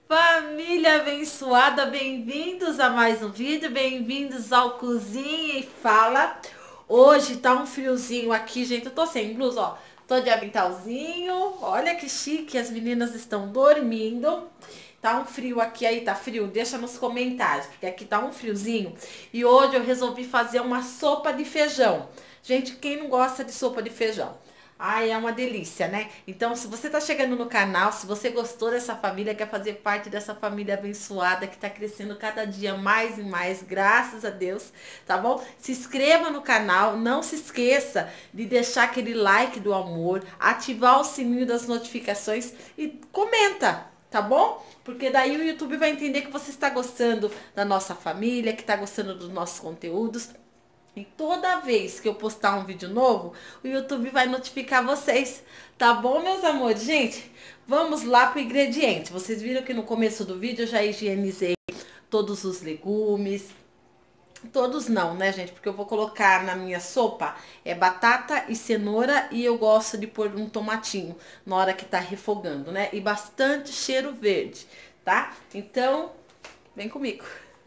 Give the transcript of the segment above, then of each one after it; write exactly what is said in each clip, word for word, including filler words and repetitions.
Família abençoada, bem-vindos a mais um vídeo, bem-vindos ao Cozinha e Fala. Hoje tá um friozinho aqui, gente, eu tô sem blusa, ó, tô de aventalzinho, olha que chique, as meninas estão dormindo. Tá um frio aqui, aí tá frio? Deixa nos comentários, porque aqui tá um friozinho. E hoje eu resolvi fazer uma sopa de feijão. Gente, quem não gosta de sopa de feijão? Ai, é uma delícia, né? Então, se você tá chegando no canal, se você gostou dessa família, quer fazer parte dessa família abençoada que tá crescendo cada dia mais e mais, graças a Deus, tá bom? Se inscreva no canal, não se esqueça de deixar aquele like do amor, ativar o sininho das notificações e comenta, tá bom? Porque daí o YouTube vai entender que você está gostando da nossa família, que está gostando dos nossos conteúdos. E toda vez que eu postar um vídeo novo, o YouTube vai notificar vocês. Tá bom, meus amores? Gente, vamos lá pro ingrediente. Vocês viram que no começo do vídeo eu já higienizei todos os legumes. Todos não, né, gente? Porque eu vou colocar na minha sopa é batata e cenoura e eu gosto de pôr um tomatinho na hora que tá refogando, né? E bastante cheiro verde, tá? Então, vem comigo.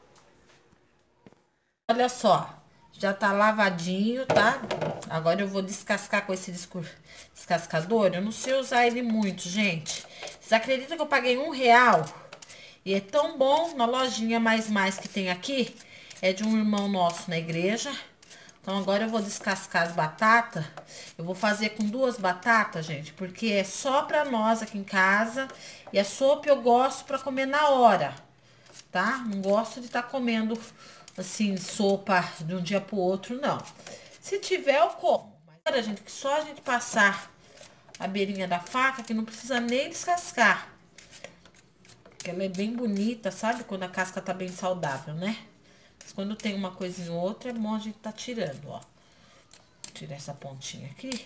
Olha só, já tá lavadinho, tá? Agora eu vou descascar com esse descascador. Eu não sei usar ele muito, gente. Vocês acreditam que eu paguei um real? E é tão bom na lojinha Mais Mais que tem aqui. É de um irmão nosso na igreja. Então agora eu vou descascar as batatas. Eu vou fazer com duas batatas, gente, porque é só pra nós aqui em casa. E a sopa eu gosto pra comer na hora, tá? Não gosto de estar tá comendo assim, sopa de um dia pro outro, não. Se tiver, eu como. Mas, olha, gente, que só a gente passar a beirinha da faca, que não precisa nem descascar. Porque ela é bem bonita, sabe? Quando a casca tá bem saudável, né? Mas quando tem uma coisinha ou outra, é bom a gente tá tirando, ó. Vou tirar essa pontinha aqui.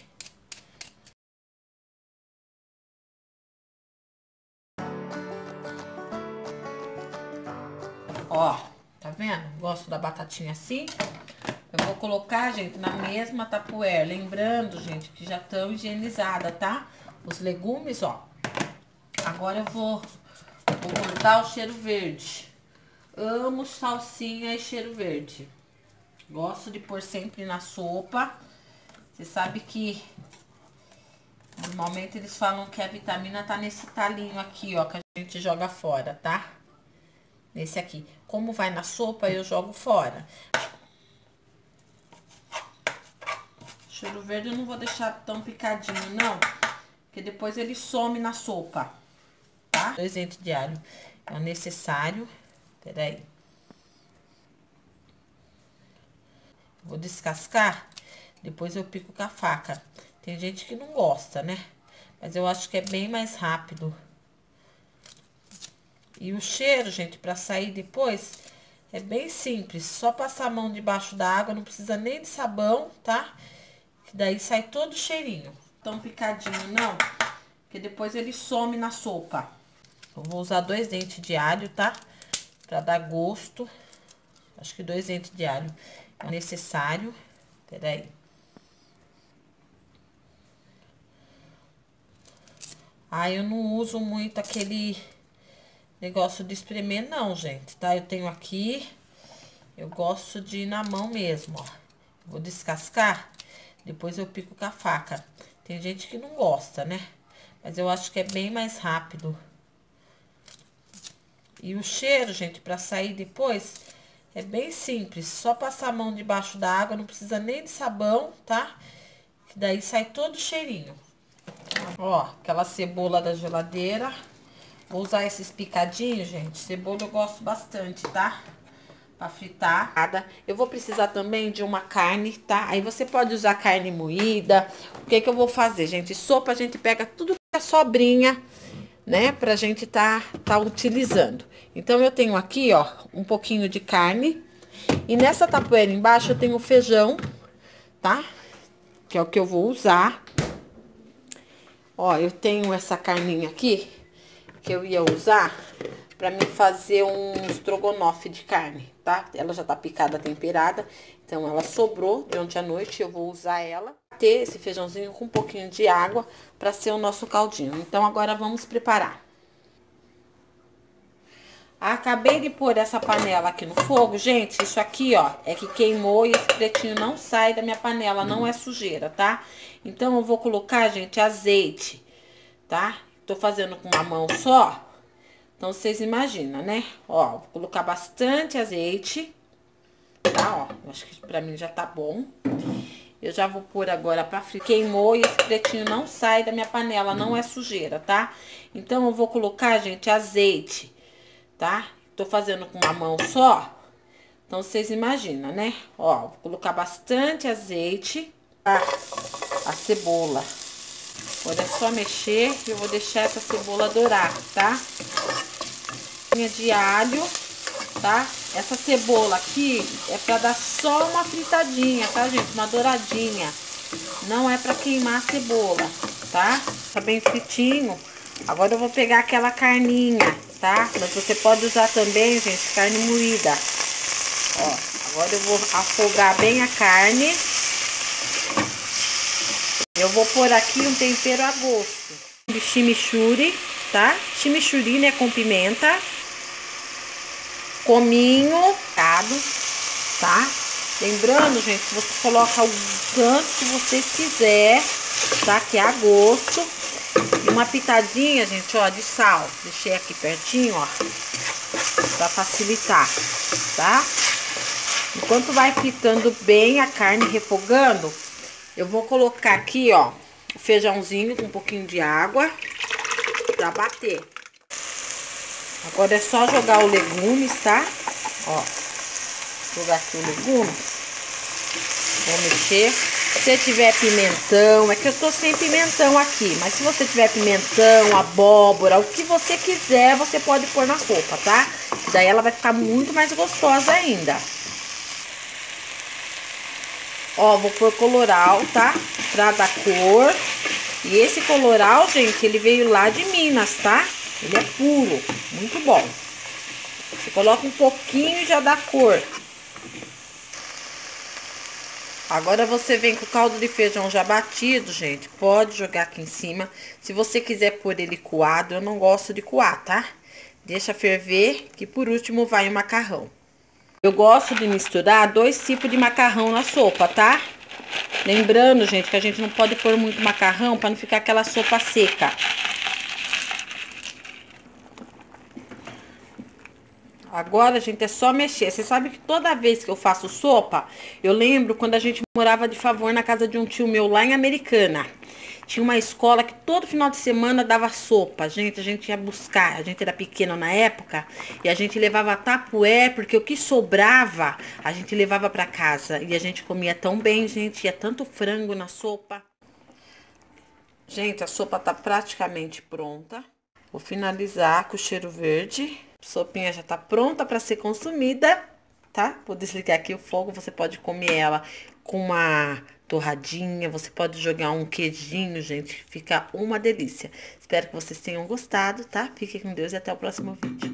Ó, tá vendo? Gosto da batatinha assim. Eu vou colocar, gente, na mesma tapuér. Lembrando, gente, que já estão higienizadas, tá? Os legumes, ó. Agora eu vou, vou cortar o cheiro verde. Amo salsinha e cheiro verde. Gosto de pôr sempre na sopa. Você sabe que normalmente eles falam que a vitamina tá nesse talinho aqui, ó, que a gente joga fora, tá? Nesse aqui. Como vai na sopa, eu jogo fora. Cheiro verde eu não vou deixar tão picadinho, não. Porque depois ele some na sopa, tá? Dois dentes de alho é o necessário. Peraí. Vou descascar, depois eu pico com a faca. Tem gente que não gosta, né? Mas eu acho que é bem mais rápido. E o cheiro, gente, pra sair depois, é bem simples. Só passar a mão debaixo da água, não precisa nem de sabão, tá? Que daí sai todo o cheirinho. Tão picadinho, não. Porque depois ele some na sopa. Eu vou usar dois dentes de alho, tá? Pra dar gosto. Acho que dois dentes de alho é necessário. Peraí. Ah, eu não uso muito aquele negócio de espremer, não, gente, tá? Eu tenho aqui, eu gosto de ir na mão mesmo, ó. Vou descascar, depois eu pico com a faca. Tem gente que não gosta, né? Mas eu acho que é bem mais rápido. E o cheiro, gente, pra sair depois, é bem simples. Só passar a mão debaixo da água, não precisa nem de sabão, tá? Que daí sai todo o cheirinho. Ó, aquela cebola da geladeira. Vou usar esses picadinhos, gente. Cebola eu gosto bastante, tá? Pra fritar. Eu vou precisar também de uma carne, tá? Aí você pode usar carne moída. O que que eu vou fazer, gente? Sopa a gente pega tudo que é sobrinha, né? Pra gente tá, tá utilizando. Então, eu tenho aqui, ó, um pouquinho de carne. E nessa tapoeira embaixo eu tenho feijão, tá? Que é o que eu vou usar. Ó, eu tenho essa carninha aqui, que eu ia usar pra mim fazer um estrogonofe de carne, tá? Ela já tá picada, temperada, então ela sobrou de ontem à noite, eu vou usar ela. Ter esse feijãozinho com um pouquinho de água pra ser o nosso caldinho. Então, agora vamos preparar. Acabei de pôr essa panela aqui no fogo. Gente, isso aqui, ó, é que queimou e esse pretinho não sai da minha panela, não é sujeira, tá? Então, eu vou colocar, gente, azeite, tá? Tô fazendo com uma mão só. Então, vocês imaginam, né? Ó, vou colocar bastante azeite, tá? Ó, acho que pra mim já tá bom. Eu já vou pôr agora pra fritar. Queimou e esse pretinho não sai da minha panela, não é sujeira, tá? Então, eu vou colocar, gente, azeite, tá? Tô fazendo com uma mão só. Então, vocês imaginam, né? Ó, vou colocar bastante azeite, tá? A cebola. Agora é só mexer e eu vou deixar essa cebola dourar, tá? De alho, tá? Essa cebola aqui é pra dar só uma fritadinha, tá, gente? Uma douradinha. Não é pra queimar a cebola, tá? Tá bem fritinho. Agora eu vou pegar aquela carninha, tá? Mas você pode usar também, gente, carne moída. Ó, agora eu vou afogar bem a carne. Eu vou pôr aqui um tempero a gosto. De chimichurri, tá? Chimichurri, né, com pimenta. Cominho, tá? Lembrando, gente, que você coloca o tanto que você quiser, tá? Que é a gosto. E uma pitadinha, gente, ó, de sal. Deixei aqui pertinho, ó, pra facilitar, tá? Enquanto vai fritando bem a carne, refogando, eu vou colocar aqui, ó, o feijãozinho com um pouquinho de água pra bater. Agora é só jogar o legumes, tá? Ó, jogar aqui o legume. Vou mexer. Se tiver pimentão, é que eu tô sem pimentão aqui, mas se você tiver pimentão, abóbora, o que você quiser, você pode pôr na sopa, tá? Daí ela vai ficar muito mais gostosa ainda. Ó, vou pôr coloral, tá? Pra dar cor. E esse coloral, gente, ele veio lá de Minas, tá? Ele é puro, muito bom. Você coloca um pouquinho e já dá cor. Agora você vem com o caldo de feijão já batido, gente. Pode jogar aqui em cima. Se você quiser pôr ele coado, eu não gosto de coar, tá? Deixa ferver, que por último vai o macarrão. Eu gosto de misturar dois tipos de macarrão na sopa, tá? Lembrando, gente, que a gente não pode pôr muito macarrão para não ficar aquela sopa seca. Agora, gente, é só mexer. Você sabe que toda vez que eu faço sopa, eu lembro quando a gente morava de favor na casa de um tio meu lá em Americana. Tinha uma escola que todo final de semana dava sopa. Gente, a gente ia buscar. A gente era pequeno na época e a gente levava tapué, porque o que sobrava a gente levava pra casa. E a gente comia tão bem, gente. Ia tanto frango na sopa. Gente, a sopa tá praticamente pronta. Vou finalizar com o cheiro verde. A sopinha já tá pronta para ser consumida, tá? Vou desligar aqui o fogo, você pode comer ela com uma torradinha, você pode jogar um queijinho, gente, fica uma delícia. Espero que vocês tenham gostado, tá? Fiquem com Deus e até o próximo vídeo.